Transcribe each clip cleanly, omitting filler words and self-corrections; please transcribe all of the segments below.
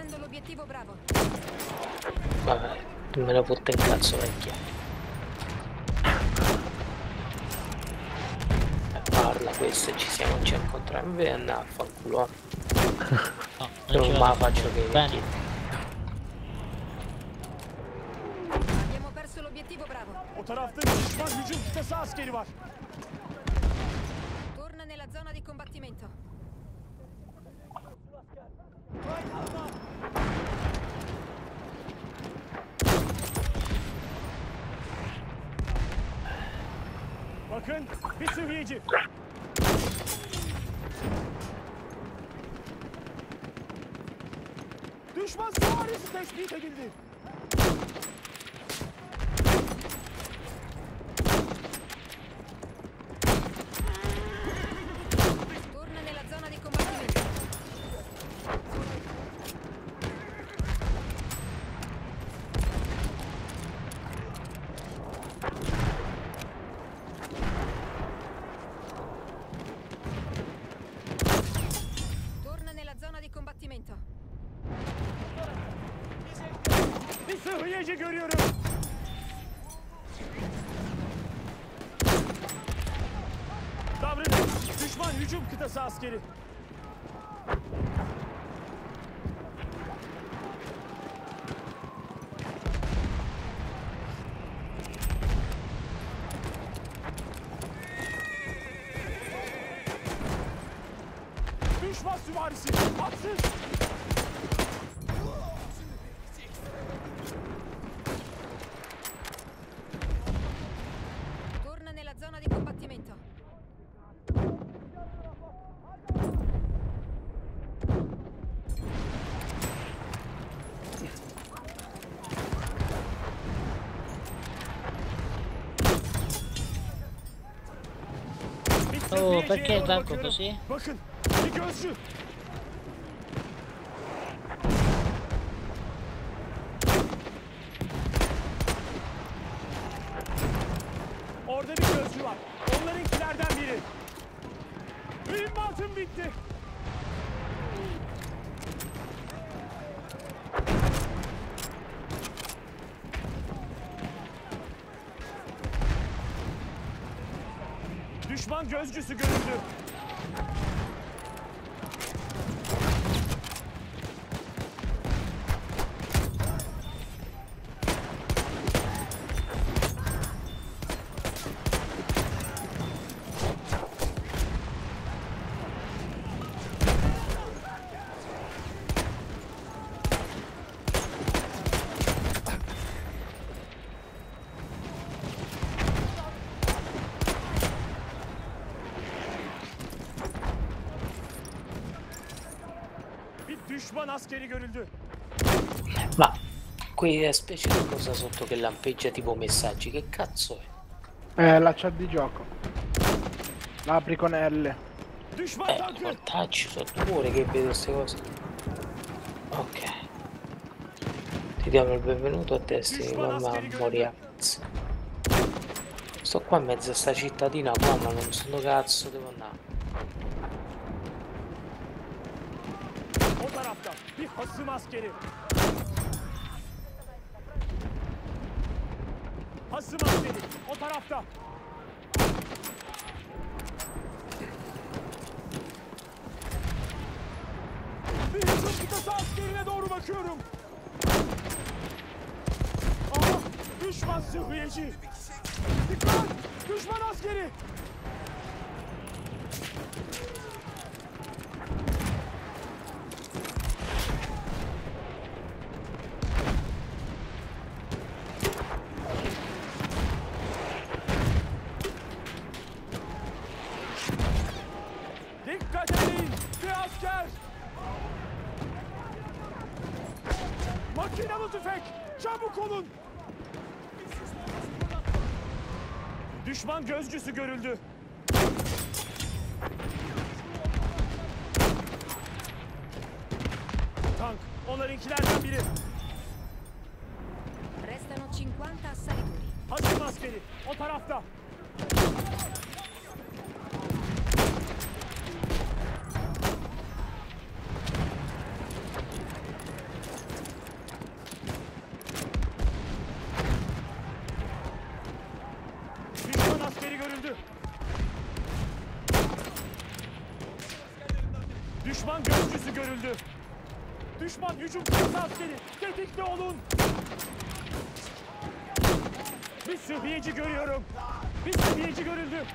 prendo l'obiettivo Bravo. Vabbè, non me la fotte in cazzo vecchia. Parla questo e ci siamo già incontrati. Invece andare a fanculo. No, Non me la faccio che bene. Abbiamo perso l'obiettivo Bravo. O tarafta bir düşman hücum kıtası askeri var. Torna nella zona di combattimento. Bakın bir sıhhiyeci. Düşman süvarisi tespit edildi. Torna nella zona di combattimento. Torna nella zona di combattimento. Bir sıhhiyeci görüyorum. Davranın. Düşman hücum kıtası askeri. Düşman süvarisi. Atsız. Torna nella zona di combattimento. Bir Oh, sıhhiyeciye perché doğru Danko bakıyorum. così? Bakın. Bir gözcü. Orada bir gözcü var. Onlarınkilerden biri. Mühimmatım bitti. Düşman gözcüsü görüldü. Bir düşman askeri görüldü. Ma quella specie di cosa sotto che lampeggia tipo messaggi, che cazzo è? La chat di gioco. La apri con L. Düşman tankı. Col touch sotto pure che vedo queste cose. Ok. Ti diamo il benvenuto a Destiny, mamma moria. Sto qua in mezzo a sta cittadina qua, ma non so dove cazzo devo andare. O tarafta bir hasım askeri. Hasım askeri o tarafta. Bir hücum kıtası askerine doğru bakıyorum. Aha, düşman sıhhiyeci. Dikkat! Düşman askeri. Dikkat edin! Bir asker! Makinalı tüfek! Çabuk olun! Düşman gözcüsü görüldü. Tank, onlarınkilerden biri. Restano 50 assalitori. Hasım askeri, o tarafta. Düşman gözcüsü görüldü. Düşman hücum kıtası askeri. Tetikte olun. Bir sıhhiyeci görüyorum. Bir sıhhiyeci görüldü.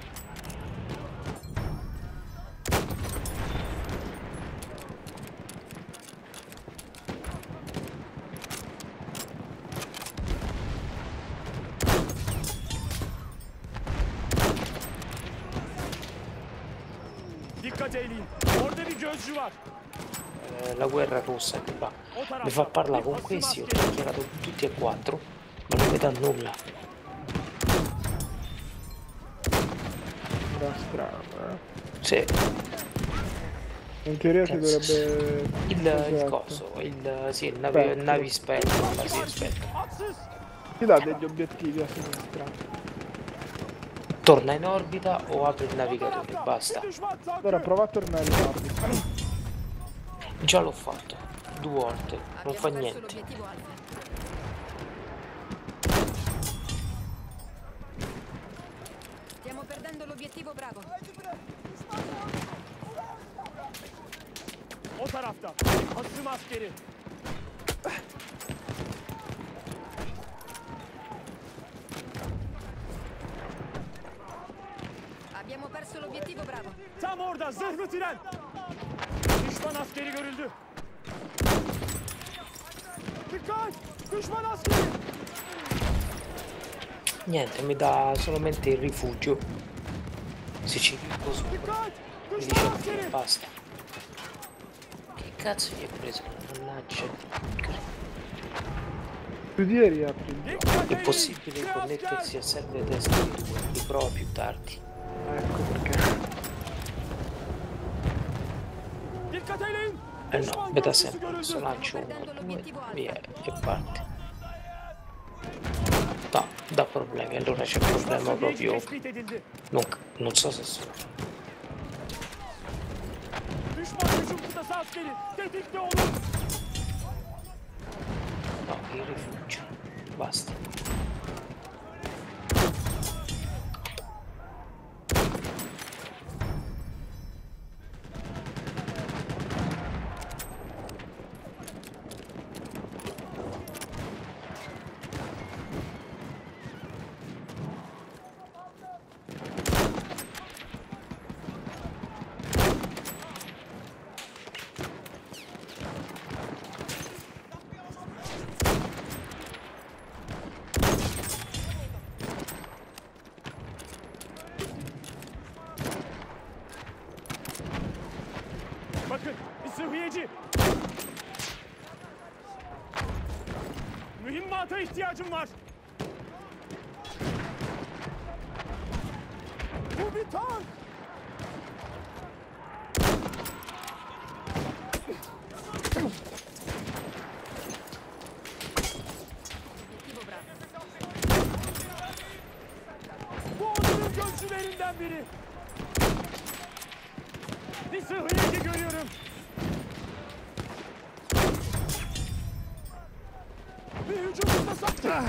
Dikkat eyleyin. Orada bir gözcü var. La guerra rossa che va. Mi fa parlare con questi, ho chiacchierato con tutti e quattro, ma non mi dà nulla. Era strano, Sì, In teoria si cazzo. dovrebbe... Il Esatto. coso, sì, il Spectro. navi spectro, sì, spectro. Atsız. Ti dà degli obiettivi a sinistra. Torna in orbita o apri il navigatore, basta. Bir düşman tankı. Allora prova a tornare in orbita. Già l'ho fatto, 2 volte, non Abbiamo fa perso niente. l'obiettivo Alfa. Stiamo perdendo l'obiettivo Bravo. O tarafta. Hasım askeri. Abbiamo perso l'obiettivo Bravo. Tam orada zırhlı tren. Düşman askeri görüldü. Dikkat! Düşman askeri. Niente, mi dà solamente il rifugio. Se ci clicco sopra, Dikkat! mi Düşman dice askeri. che basta. Che cazzo gli hai preso? Mannaggia. Chiudi e riapri il gioco. Dikkat È eyleyin. possibile Bir connettersi asker. a server Destiny 2, riprova più tardi. Ecco perché. Dikkat eyleyin. Eh no, Düşman mi dà gözcüsü sempre questo görüldü. lancio 1, 2, via e parte. No, dà problemi, allora c'è un Düşman problema sıhhiyeci proprio. tespit edildi. Non so se sono. Düşman hücum kıtası askeri. Tetikte olun. No, il rifugio. Basta. Bakın bir sıhhiyeci. Mühimmata ihtiyacım var. Bu bir tank. Obiettivo Bravo. Bu onların gözcülerinden biri. Bir sıhhiyeci görüyorum. Bir hücum kıtası.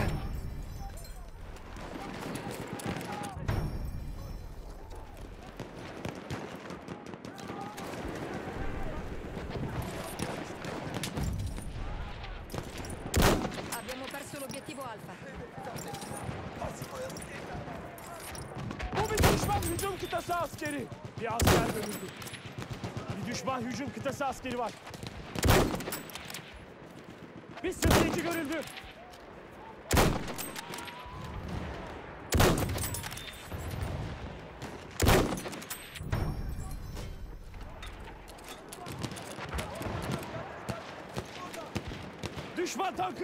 Abbiamo perso l'obiettivo Alfa. Bu bir düşman hücum kıtası askeri. Bir asker görüldü. Bir düşman hücum kıtası askeri var. Bir sıhhiyeci görüldü. Düşman tankı.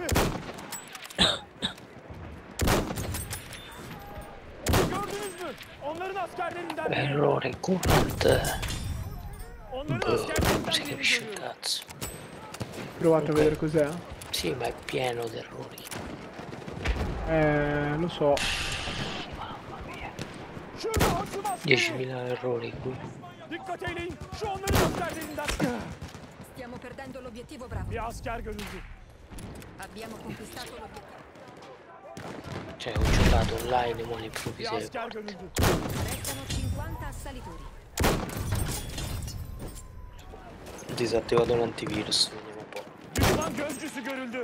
Gördünüz mü? Onların askerlerinden biri. Errore current. Onların Boh, non askerlerinden si birini capisce un görüyorum. cazzo. Provate a vedere cos'è. Sì, ma è pieno di errori. Lo so. Mamma mia. Şurada hasım askeri. 10.000 errori qui. Dikkat eyleyin. Şu onların askerlerinden. Stiamo perdendo l'obiettivo Bravo. Bir asker görüldü. Abbiamo conquistato l'obiettivo. Cioè, ho giocato online, mo ne proprio Bir 6 asker volte. görüldü. Restano 50 assalitori. disattivato l'antivirus, vediamo un po'. Düşman gözcüsü görüldü.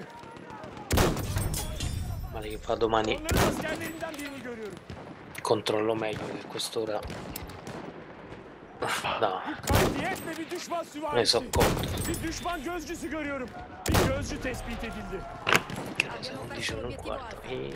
Male che fa domani Onların askerlerinden birini görüyorum. controllo meglio che quest'ora. No, Katliyetle bir düşman ne süvarisi. so conto. Bir düşman gözcüsü görüyorum. Bir gözcü tespit edildi. Che ora sono 11:15.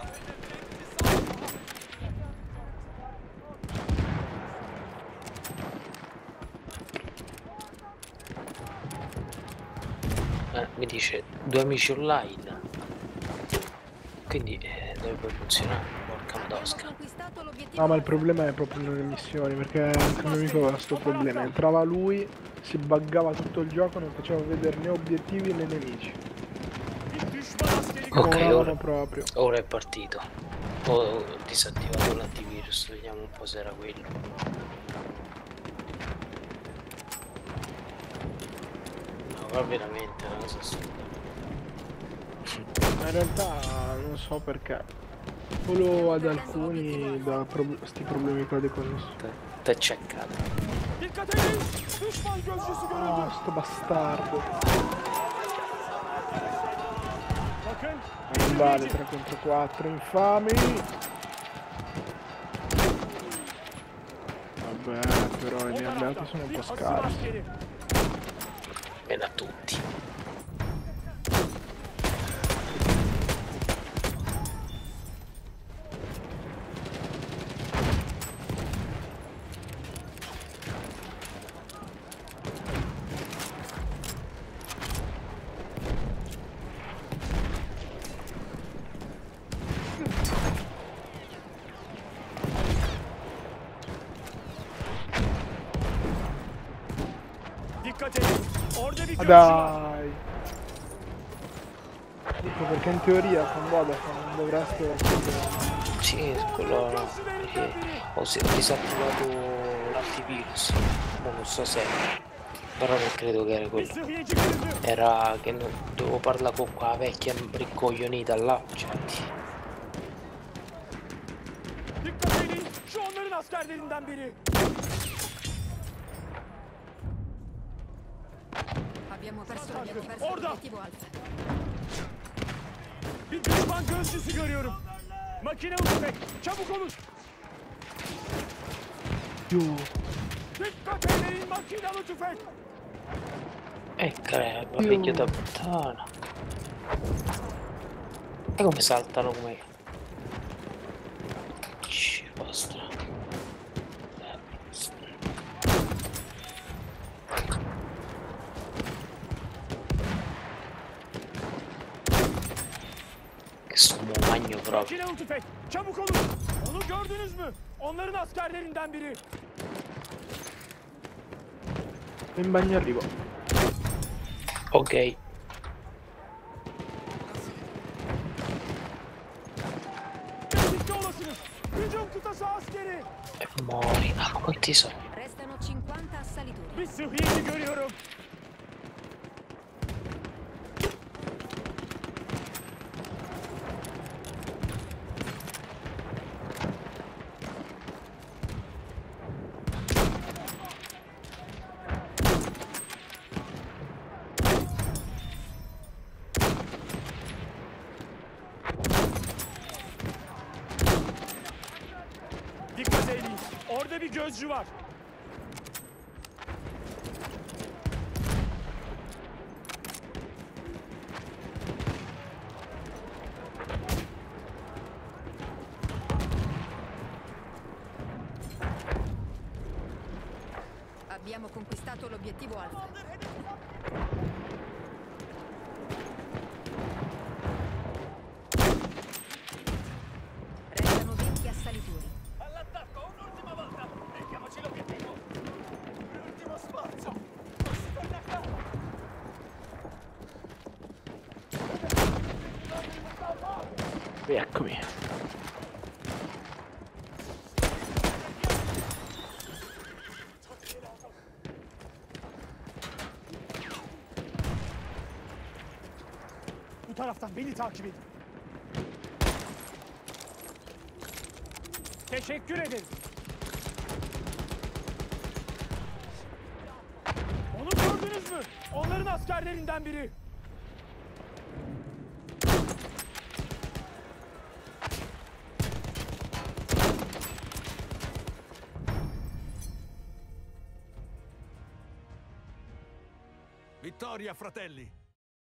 Mi dice 2 amici online. Quindi dovrebbe funzionare. Porca Abbiamo madosca. conquistato l'obiettivo No, ma il Alfa. problema è proprio nelle missioni, perché anche il mio amico aveva questo problema. Entrava lui, si buggava tutto il gioco, non faceva vedere né obiettivi né nemici. Bir düşman askeri Ok, Moravano ora, proprio. ora è partito. Ho disattivato l'antivirus, vediamo un po' se era quello. No, ma veramente è una cosa assurda. Ma in realtà non so perché. Solo ad alcuni da sti problemi qua di connessione. T'è checcato. Dikkat edin! Düşman gözcüsü görüldü. Ah, sto bastardo. Bakın. Non vale 3 contro 4, infami. Vabbè, però i O miei alleati tarafta sono un bir po' asıl scarsi. askeri. Bene a tutti. Dikkat edin. Orada bir Ma gözcü var. dai! Dico perché in teoria con Vodafone non dovreste Sì, quello no. Perché ho disattivato l'antivirus. Ma non so se. Però non credo che era Bir quello. sıhhiyeci görüldü. Era che dovevo parlare con quella vecchia ricoglionita là. Cioè, Dikkat edin. Şu onların askerlerinden biri. Abbiamo perso Orada. l'obiettivo Alfa. Bir düşman gözcüsü görüyorum. Makinalı tüfek. Çabuk olun. Io. Dikkat edin makinalı tüfek. creba, figlio da puttana. E come saltano come. Basta. Che sono magno proprio. Makinalı tüfek. Çabuk olun. Onu gördünüz mü? Onların askerlerinden biri. In bagno arrivo. Ok. Tetikte olasınız. Hücum kıtası askeri. Mori. Ah, quanti sono? Restano 50 assalitori. Bir sıhhiyeci görüyorum. Dikkat edin. Orada bir gözcü var. Abbiamo conquistato l'obiettivo Alfa. Restano 20 assalitori. All'attacco, un'ultima volta! Becchiamoci l'obiettivo! L'ultimo sforzo! Eccomi. Bu taraftan beni takip edin. Teşekkür ederim. Onu gördünüz Gördünüz mü? Onların askerlerinden biri. Vittoria, fratelli!